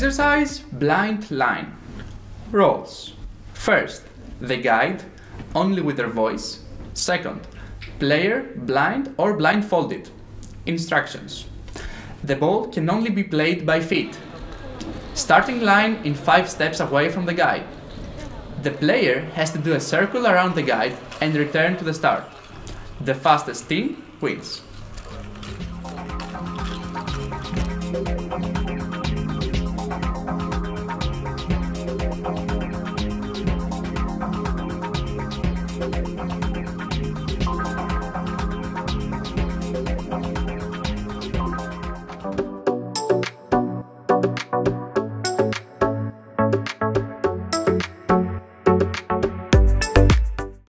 Exercise blind line. Roles. First, the guide, only with their voice. Second, player, blind or blindfolded. Instructions. The ball can only be played by feet. Starting line in 5 steps away from the guide. The player has to do a circle around the guide and return to the start. The fastest team wins.